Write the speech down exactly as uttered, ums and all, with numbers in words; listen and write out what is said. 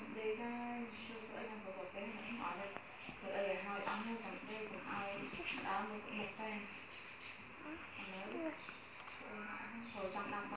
đi cái sư ở nhà của cái nó hỏi đây thì ở đây hỏi ăn không còn đây cũng ai đó một một fan rồi trong năm